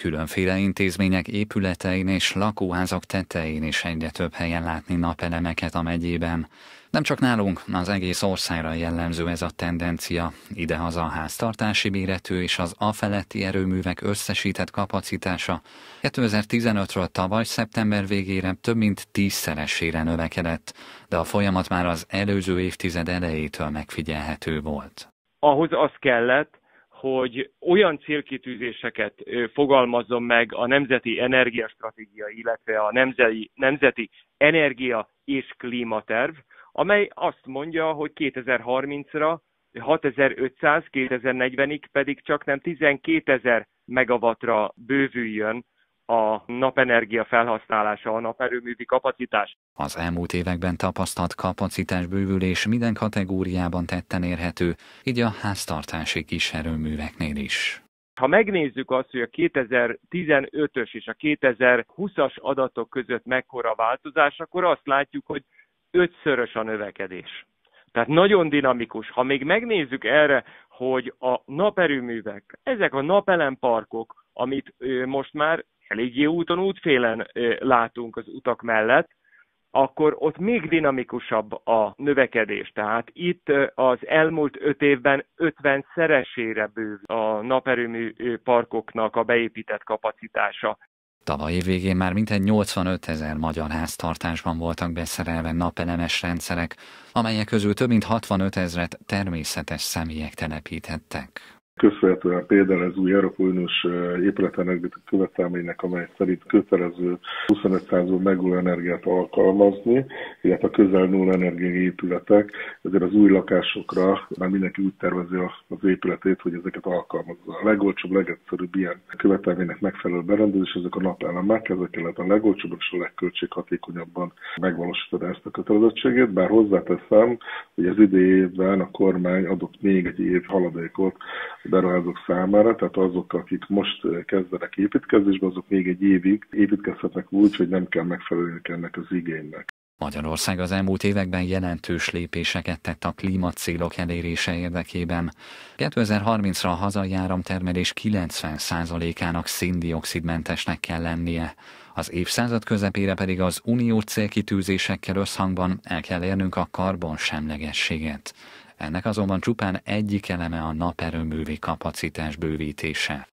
Különféle intézmények épületein és lakóházak tetején is egyre több helyen látni napelemeket a megyében. Nem csak nálunk, az egész országra jellemző ez a tendencia. Idehaza a háztartási méretű és az afeletti erőművek összesített kapacitása 2015-ről tavaly szeptember végére több mint 10-szeresére növekedett, de a folyamat már az előző évtized elejétől megfigyelhető volt. Ahhoz az kellett, hogy olyan célkitűzéseket fogalmazzon meg a Nemzeti Energiastratégia, illetve a Nemzeti Energia és Klímaterv, amely azt mondja, hogy 2030-ra 6500, 2040-ig pedig csaknem 12.000 megawattra bővüljön a napenergia felhasználása, a naperőművi kapacitás. Az elmúlt években tapasztalt kapacitásbővülés minden kategóriában tetten érhető, így a háztartási kiserőműveknél is. Ha megnézzük azt, hogy a 2015-ös és a 2020-as adatok között mekkora a változás, akkor azt látjuk, hogy 5-szörös a növekedés. Tehát nagyon dinamikus. Ha még megnézzük erre, hogy a naperőművek, ezek a napelemparkok, amit most már eléggé útfélen látunk az utak mellett, akkor ott még dinamikusabb a növekedés. Tehát itt az elmúlt 5 évben 50-szeresére bővül a naperőmű parkoknak a beépített kapacitása. Tavaly év végén már mintegy 85 000 magyar háztartásban voltak beszerelve napelemes rendszerek, amelyek közül több mint 65 000-et természetes személyek telepítettek. Köszönhetően például az új Európai Uniós épületenergetikai követelménynek, amely szerint kötelező 25%-ú megújuló energiát alkalmazni, illetve a közel nulla energiai épületek, ezért az új lakásokra már mindenki úgy tervezi az épületét, hogy ezeket alkalmazza. A legolcsóbb, legegyszerűbb ilyen követelménynek megfelelő berendezés, ezek a napelemek, ezekkel lehet a legolcsóbb és a legköltséghatékonyabban megvalósítani ezt a kötelezettségét, bár hozzáteszem, hogy az idei évben a kormány adott még egy év haladékot beruházók számára, tehát azok, akik most kezdenek építkezésbe, azok még egy évig építkezhetnek úgy, hogy nem kell megfelelniük ennek az igénynek. Magyarország az elmúlt években jelentős lépéseket tett a klímacélok elérése érdekében. 2030-ra a hazai áramtermelés 90%-ának szén-dioxidmentesnek kell lennie. Az évszázad közepére pedig az uniós célkitűzésekkel összhangban el kell érnünk a karbonsemlegességet. Ennek azonban csupán egyik eleme a naperőművi kapacitás bővítése.